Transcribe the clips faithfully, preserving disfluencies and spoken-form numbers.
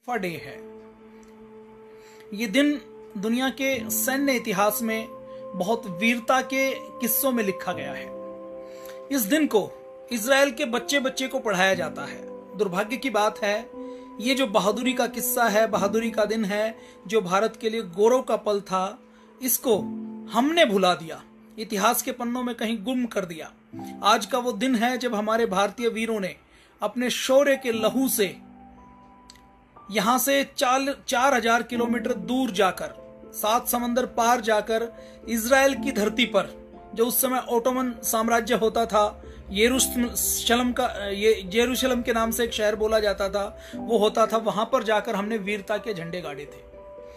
Haifa day है। ये दिन दुनिया के सैन्य इतिहास में बहुत वीरता के किस्सों में लिखा गया है। इस दिन को इज़राइल के बच्चे बच्चे को पढ़ाया जाता है। दुर्भाग्य की बात है, ये जो बहादुरी का किस्सा है, बहादुरी का दिन है, जो भारत के लिए गौरव का पल था, इसको हमने भुला दिया, इतिहास के पन्नों में कहीं गुम कर दिया। आज का वो दिन है जब हमारे भारतीय वीरों ने अपने शौर्य के लहू से यहां से चार चार हजार किलोमीटर दूर जाकर, सात समंदर पार जाकर, इज़राइल की धरती पर, जो उस समय ओटोमन साम्राज्य होता था, यरूशलेम का ये यरूशलेम के नाम से एक शहर बोला जाता था, वो होता था, वहां पर जाकर हमने वीरता के झंडे गाड़े थे।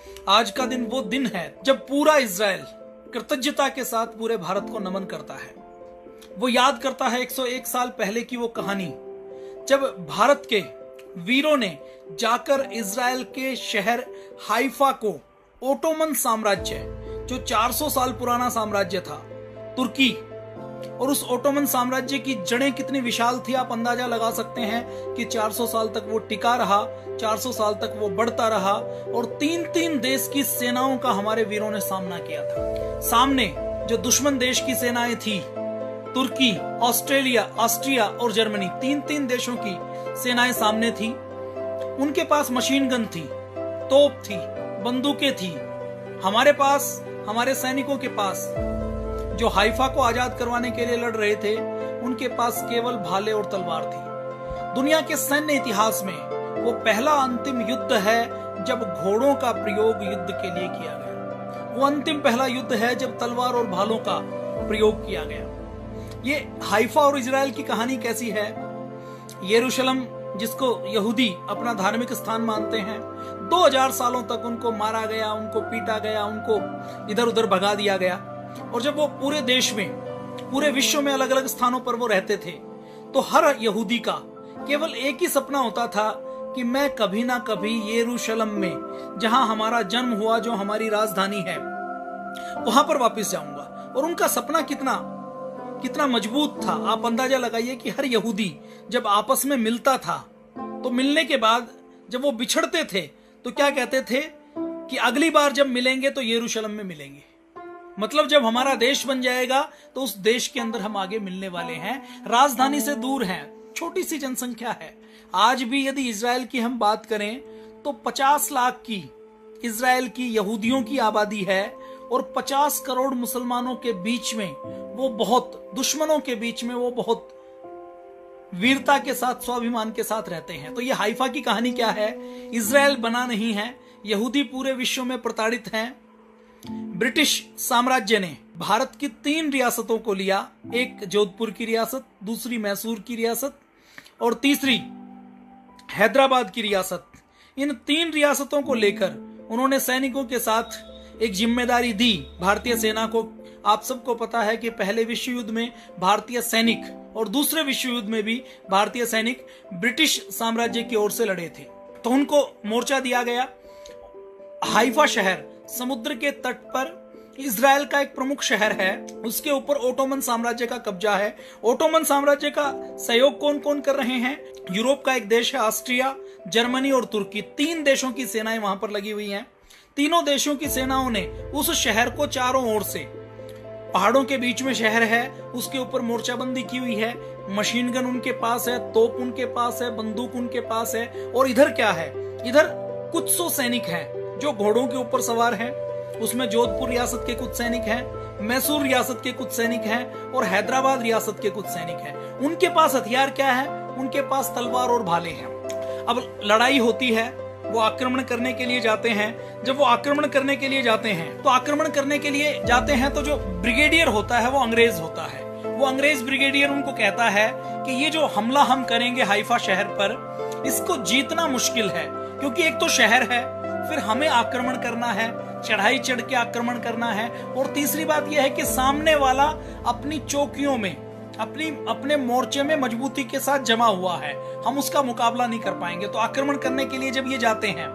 आज का दिन वो दिन है जब पूरा इज़राइल कृतज्ञता के साथ पूरे भारत को नमन करता है। वो याद करता है एक सौ एक साल पहले की वो कहानी, जब भारत के वीरों ने जाकर इज़राइल के शहर हाइफा को ओटोमन साम्राज्य, जो चार सौ साल पुराना साम्राज्य था, तुर्की, और उस ओटोमन साम्राज्य की जड़ें कितनी विशाल थी, आप अंदाजा लगा सकते हैं कि चार सौ साल तक वो टिका रहा, चार सौ साल तक वो बढ़ता रहा, और तीन तीन देश की सेनाओं का हमारे वीरों ने सामना किया था। सामने जो दुश्मन देश की सेनाएं थी, तुर्की, ऑस्ट्रेलिया, ऑस्ट्रिया और जर्मनी, तीन तीन देशों की सेनाएं सामने थी। उनके पास मशीन गन थी, तोप थी, बंदूकें थी। हमारे पास, हमारे सैनिकों के पास, जो हाइफा को आजाद करवाने के लिए लड़ रहे थे, उनके पास केवल भाले और तलवार थी। दुनिया के सैन्य इतिहास में वो पहला अंतिम युद्ध है जब घोड़ों का प्रयोग युद्ध के लिए किया गया। वो अंतिम पहला युद्ध है जब तलवार और भालों का प्रयोग किया गया। ये हाइफा और इज़राइल की कहानी कैसी है? यरूशलेम, जिसको यहूदी अपना धार्मिक स्थान मानते हैं, दो हज़ार सालों तक उनको मारा गया, उनको पीटा गया, उनको इधर उधर भगा दिया गया। और जब वो पूरे देश में, पूरे विश्व में अलग अलग स्थानों पर वो रहते थे, तो हर यहूदी का केवल एक ही सपना होता था कि मैं कभी ना कभी यरूशलेम में, जहां हमारा जन्म हुआ, जो हमारी राजधानी है, वहां पर वापस जाऊंगा। और उनका सपना कितना कितना मजबूत था, आप अंदाजा लगाइए कि हर यहूदी जब आपस में मिलता था, तो मिलने के बाद जब वो बिछड़ते थे तो क्या कहते थे कि अगली बार जब मिलेंगे तो यरूशलेम में मिलेंगे। मतलब जब हमारा देश बन जाएगा तो उस देश के अंदर हम आगे मिलने वाले हैं। राजधानी से दूर हैं, छोटी सी जनसंख्या है। आज भी यदि इज़राइल की हम बात करें तो पचास लाख की इज़राइल की यहूदियों की आबादी है, और पचास करोड़ मुसलमानों के बीच में वो बहुत, दुश्मनों के बीच में वो बहुत वीरता के साथ, स्वाभिमान के साथ रहते हैं। तो ये हाइफा की कहानी क्या है? इज़राइल बना नहीं है, यहूदी पूरे विश्व में प्रताड़ित हैं। ब्रिटिश साम्राज्य ने भारत की तीन रियासतों को लिया, एक जोधपुर की रियासत, दूसरी मैसूर की रियासत और तीसरी हैदराबाद की रियासत। इन तीन रियासतों को लेकर उन्होंने सैनिकों के साथ एक जिम्मेदारी दी भारतीय सेना को। आप सबको पता है कि पहले विश्व युद्ध में भारतीय सैनिक और दूसरे विश्व युद्ध में भी भारतीय सैनिक ब्रिटिश साम्राज्य की ओर से लड़े थे, तो उनको मोर्चा दिया गया। हाइफा शहर समुद्र के तट पर इज़राइल का एक प्रमुख शहर है, उसके ऊपर ओटोमन साम्राज्य का कब्जा है। ओटोमन साम्राज्य का सहयोग कौन कौन कर रहे हैं? यूरोप का एक देश है ऑस्ट्रिया, जर्मनी और तुर्की, तीन देशों की सेनाएं वहां पर लगी हुई हैं। तीनों देशों की सेनाओं ने उस शहर को चारों ओर से, पहाड़ों के बीच में शहर है, उसके ऊपर मोर्चाबंदी की हुई है। मशीन गन उनके पास है, तोप उनके पास है, बंदूक उनके पास है। और इधर क्या है? इधर कुछ सौ सैनिक हैं जो घोड़ों के ऊपर सवार हैं। उसमें जोधपुर रियासत के कुछ सैनिक हैं, मैसूर रियासत के कुछ सैनिक हैं और हैदराबाद रियासत के कुछ सैनिक हैं। उनके पास हथियार क्या है? उनके पास तलवार और भाले हैं। अब लड़ाई होती है, वो आक्रमण करने के लिए जाते हैं। जब वो आक्रमण करने के लिए जाते हैं तो आक्रमण करने के लिए जाते हैं तो जो ब्रिगेडियर होता है वो अंग्रेज होता है। वो अंग्रेज ब्रिगेडियर उनको कहता है कि ये जो हमला हम करेंगे हाइफा शहर पर, इसको जीतना मुश्किल है, क्योंकि एक तो शहर है, फिर हमें आक्रमण करना है, चढ़ाई चढ़ के आक्रमण करना है, और तीसरी बात यह है कि सामने वाला अपनी चौकियों में, अपनी अपने मोर्चे में मजबूती के साथ जमा हुआ है, हम उसका मुकाबला नहीं कर पाएंगे। तो आक्रमण करने के लिए जब ये जाते हैं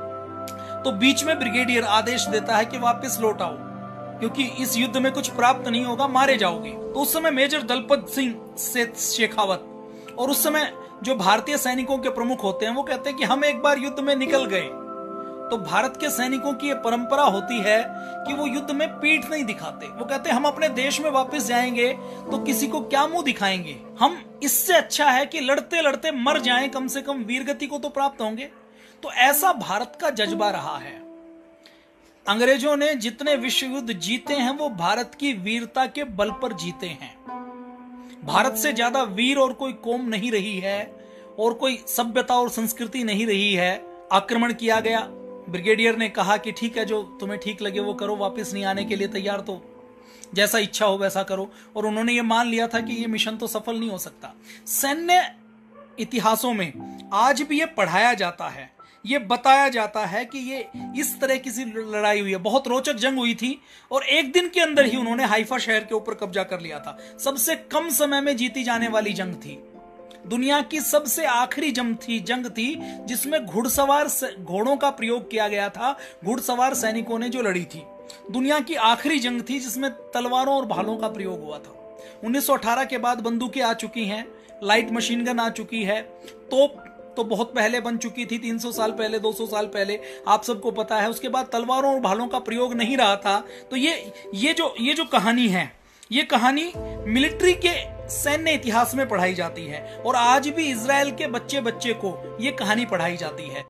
तो बीच में ब्रिगेडियर आदेश देता है कि वापस लौट आओ, क्योंकि इस युद्ध में कुछ प्राप्त नहीं होगा, मारे जाओगे। तो उस समय मेजर दलपत सिंह शेखावत और उस समय जो भारतीय सैनिकों के प्रमुख होते हैं वो कहते हैं कि हम एक बार युद्ध में निकल गए, तो भारत के सैनिकों की ये परंपरा होती है कि वो युद्ध में पीठ नहीं दिखाते। वो कहते हैं हम अपने देश में वापस जाएंगे तो किसी को क्या मुंह दिखाएंगे, हम इससे अच्छा है कि लड़ते लड़ते मर जाएं, कम से कम वीरगति को तो प्राप्त होंगे। तो ऐसा भारत का जज्बा रहा है। अंग्रेजों ने जितने विश्व युद्ध जीते हैं वो भारत की वीरता के बल पर जीते हैं। भारत से ज्यादा वीर और कोई कौम नहीं रही है और कोई सभ्यता और संस्कृति नहीं रही है। आक्रमण किया गया, ब्रिगेडियर ने कहा कि ठीक है, जो तुम्हें ठीक लगे वो करो, वापस नहीं आने के लिए तैयार तो जैसा इच्छा हो वैसा करो। और उन्होंने ये मान लिया था कि ये मिशन तो सफल नहीं हो सकता। सैन्य इतिहासों में आज भी ये पढ़ाया जाता है, ये बताया जाता है कि ये इस तरह की लड़ाई हुई है, बहुत रोचक जंग हुई थी और एक दिन के अंदर ही उन्होंने हाइफा शहर के ऊपर कब्जा कर लिया था। सबसे कम समय में जीती जाने वाली जंग थी, दुनिया की सबसे आखिरी जंग थी जंग थी जिसमें घुड़सवार घोड़ों का प्रयोग किया गया था। घुड़सवार सैनिकों ने जो लड़ी थी, दुनिया की आखिरी जंग थी जिसमें तलवारों और भालों का प्रयोग हुआ था। उन्नीस सौ अठारह के बाद बंदूकें आ चुकी हैं, लाइट मशीन गन आ चुकी है, तोप तो बहुत पहले बन चुकी थी, तीन सौ साल पहले, दो सौ साल पहले, आप सबको पता है। उसके बाद तलवारों और भालों का प्रयोग नहीं रहा था। तो ये ये जो ये जो कहानी है, ये कहानी मिलिट्री के सैन्य इतिहास में पढ़ाई जाती है और आज भी इजराइल के बच्चे बच्चे को ये कहानी पढ़ाई जाती है।